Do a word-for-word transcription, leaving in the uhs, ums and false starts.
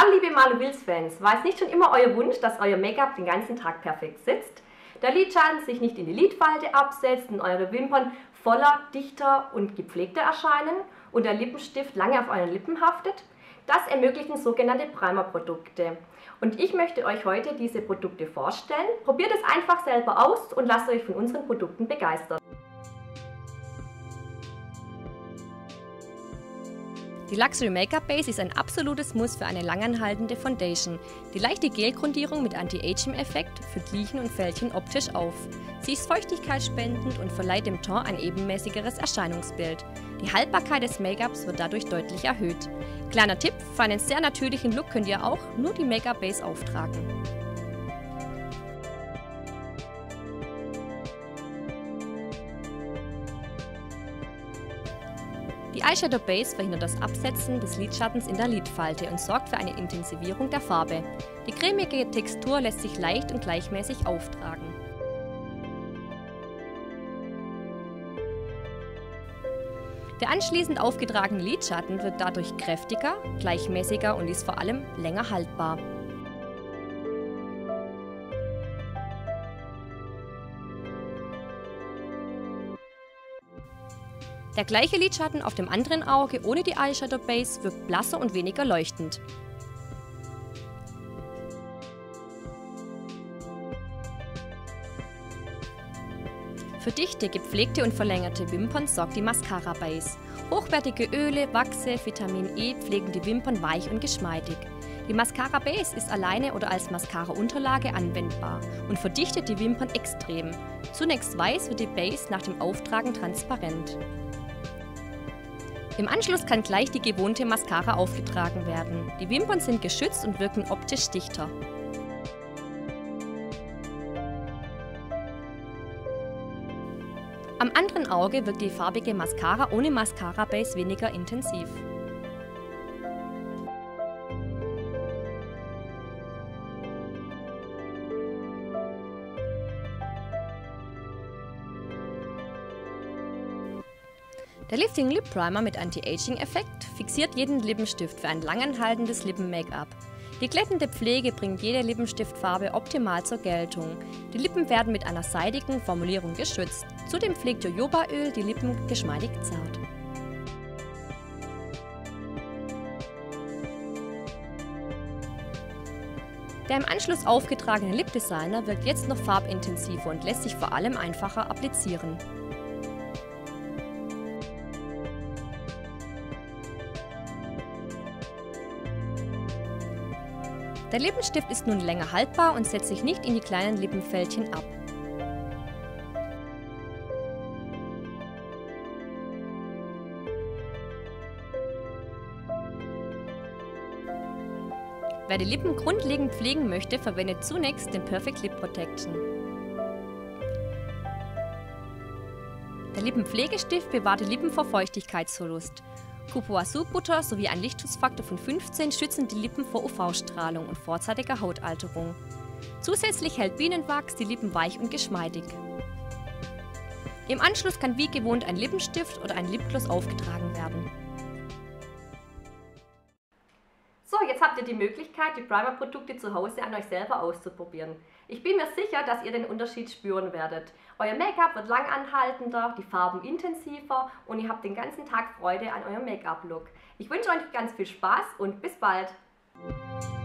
Hallo liebe Malo Wils-Fans, war es nicht schon immer euer Wunsch, dass euer Make-up den ganzen Tag perfekt sitzt? Der Lidschatten sich nicht in die Lidfalte absetzt und eure Wimpern voller, dichter und gepflegter erscheinen und der Lippenstift lange auf euren Lippen haftet? Das ermöglichen sogenannte Primer-Produkte. Und ich möchte euch heute diese Produkte vorstellen. Probiert es einfach selber aus und lasst euch von unseren Produkten begeistern. Die Luxury Makeup Base ist ein absolutes Muss für eine langanhaltende Foundation. Die leichte Gelgrundierung mit Anti-Aging-Effekt füllt Linien und Fältchen optisch auf. Sie ist feuchtigkeitsspendend und verleiht dem Ton ein ebenmäßigeres Erscheinungsbild. Die Haltbarkeit des Make-ups wird dadurch deutlich erhöht. Kleiner Tipp, für einen sehr natürlichen Look könnt ihr auch nur die Make-up Base auftragen. Die Eyeshadow Base verhindert das Absetzen des Lidschattens in der Lidfalte und sorgt für eine Intensivierung der Farbe. Die cremige Textur lässt sich leicht und gleichmäßig auftragen. Der anschließend aufgetragene Lidschatten wird dadurch kräftiger, gleichmäßiger und ist vor allem länger haltbar. Der gleiche Lidschatten auf dem anderen Auge ohne die Eyeshadow Base wirkt blasser und weniger leuchtend. Für dichte, gepflegte und verlängerte Wimpern sorgt die Mascara Base. Hochwertige Öle, Wachse, Vitamin E pflegen die Wimpern weich und geschmeidig. Die Mascara Base ist alleine oder als Mascara-Unterlage anwendbar und verdichtet die Wimpern extrem. Zunächst weiß wird die Base nach dem Auftragen transparent. Im Anschluss kann gleich die gewohnte Mascara aufgetragen werden. Die Wimpern sind geschützt und wirken optisch dichter. Am anderen Auge wirkt die farbige Mascara ohne Mascara Base weniger intensiv. Der Lifting Lip Primer mit Anti-Aging-Effekt fixiert jeden Lippenstift für ein langanhaltendes Lippen-Make-up. Die glättende Pflege bringt jede Lippenstiftfarbe optimal zur Geltung. Die Lippen werden mit einer seidigen Formulierung geschützt. Zudem pflegt Jojobaöl die Lippen geschmeidig zart. Der im Anschluss aufgetragene Lip Designer wirkt jetzt noch farbintensiver und lässt sich vor allem einfacher applizieren. Der Lippenstift ist nun länger haltbar und setzt sich nicht in die kleinen Lippenfältchen ab. Wer die Lippen grundlegend pflegen möchte, verwendet zunächst den Perfect Lip Protection. Der Lippenpflegestift bewahrt die Lippen vor Feuchtigkeitsverlust. Coupoisou-Butter sowie ein Lichtschutzfaktor von fünfzehn schützen die Lippen vor U V-Strahlung und vorzeitiger Hautalterung. Zusätzlich hält Bienenwachs die Lippen weich und geschmeidig. Im Anschluss kann wie gewohnt ein Lippenstift oder ein Lipgloss aufgetragen werden. So, jetzt habt ihr die Möglichkeit, die Primer-Produkte zu Hause an euch selber auszuprobieren. Ich bin mir sicher, dass ihr den Unterschied spüren werdet. Euer Make-up wird langanhaltender, die Farben intensiver und ihr habt den ganzen Tag Freude an eurem Make-up-Look. Ich wünsche euch ganz viel Spaß und bis bald!